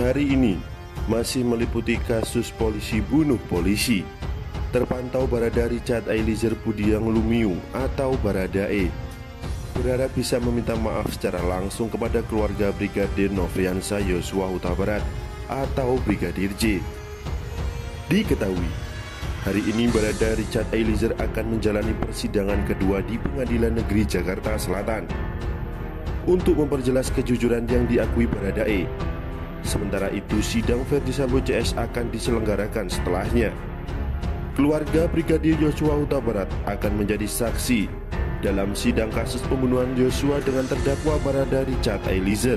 Hari ini masih meliputi kasus polisi bunuh polisi. Terpantau Barada Richard Eliezer Budiang Lumiu atau Baradae berharap bisa meminta maaf secara langsung kepada keluarga Brigadir Nofriansah Yosua Huta Barat atau Brigadir J. Diketahui, hari ini Barada Richard Eliezer akan menjalani persidangan kedua di Pengadilan Negeri Jakarta Selatan untuk memperjelas kejujuran yang diakui Baradae. Sementara itu, sidang Verdi Sambo CS akan diselenggarakan setelahnya. Keluarga Brigadir Yosua Huta Barat akan menjadi saksi dalam sidang kasus pembunuhan Yosua dengan terdakwa Barada Richard Eliezer.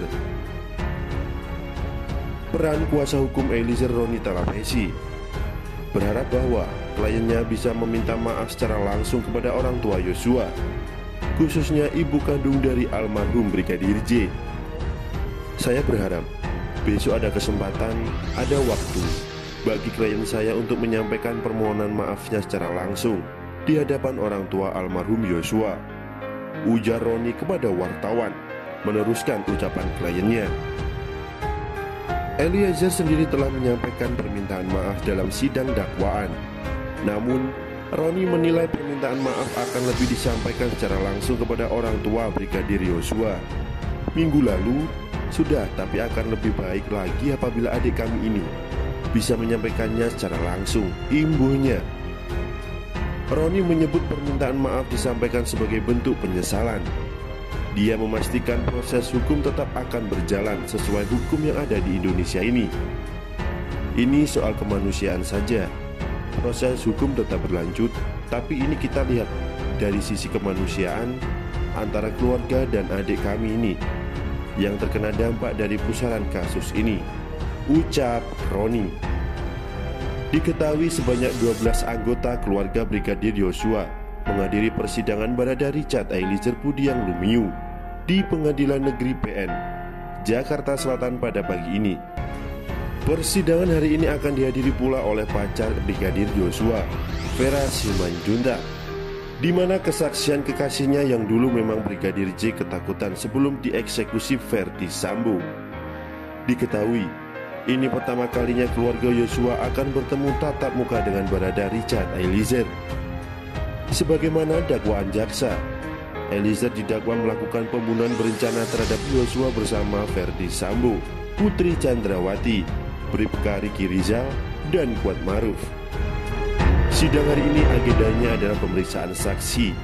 Peran kuasa hukum Eliezer, Roni Talapesi, berharap bahwa kliennya bisa meminta maaf secara langsung kepada orang tua Yosua, khususnya ibu kandung dari almarhum Brigadir J. Saya berharap besok ada kesempatan, ada waktu bagi klien saya untuk menyampaikan permohonan maafnya secara langsung di hadapan orang tua almarhum Yosua, ujar Roni kepada wartawan, meneruskan ucapan kliennya. Eliezer sendiri telah menyampaikan permintaan maaf dalam sidang dakwaan. Namun, Roni menilai permintaan maaf akan lebih disampaikan secara langsung kepada orang tua Brigadir Yosua. Minggu lalu sudah, tapi akan lebih baik lagi apabila adik kami ini bisa menyampaikannya secara langsung, imbuhnya. Roni menyebut permintaan maaf disampaikan sebagai bentuk penyesalan. Dia memastikan proses hukum tetap akan berjalan sesuai hukum yang ada di Indonesia ini. Ini soal kemanusiaan saja. Proses hukum tetap berlanjut, tapi ini kita lihat dari sisi kemanusiaan antara keluarga dan adik kami ini yang terkena dampak dari pusaran kasus ini, ucap Roni. Diketahui sebanyak 12 anggota keluarga Brigadir Yosua menghadiri persidangan Barada Richard Eliezer Budiang Lumiu di Pengadilan Negeri PN Jakarta Selatan pada pagi ini. Persidangan hari ini akan dihadiri pula oleh pacar Brigadir Yosua, Vera Simanjuntak, di mana kesaksian kekasihnya yang dulu memang Brigadir J ketakutan sebelum dieksekusi Verdi Sambo. Diketahui, ini pertama kalinya keluarga Yosua akan bertemu tatap muka dengan Barada Richard Eliezer. Sebagaimana dakwaan jaksa, Eliezer didakwa melakukan pembunuhan berencana terhadap Yosua bersama Verdi Sambo, Putri Chandrawati, Bribka Riki Rizal, dan Kuat Maruf. Sidang hari ini agendanya adalah pemeriksaan saksi.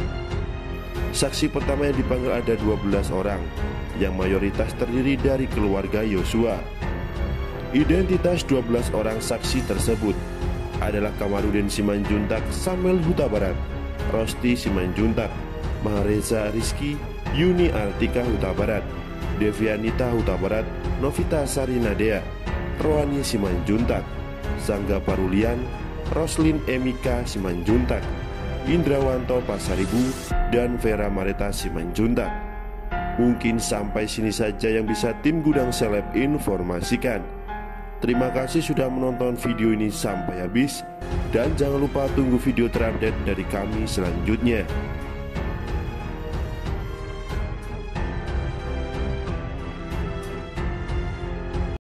Saksi pertama yang dipanggil ada 12 orang, yang mayoritas terdiri dari keluarga Yosua. Identitas 12 orang saksi tersebut adalah Kamarudin Simanjuntak, Samuel Huta Barat, Rosti Simanjuntak, Mahareza Rizky, Yuni Artika Huta Barat, Devianita Huta Barat, Novita Sarinadea, Rohani Simanjuntak, Sangga Parulian, Roslin Emika Simanjuntak, Indrawanto Pasaribu, dan Vera Mareta Simanjuntak. Mungkin sampai sini saja yang bisa tim Gudang Seleb informasikan. Terima kasih sudah menonton video ini sampai habis, dan jangan lupa tunggu video terupdate dari kami selanjutnya.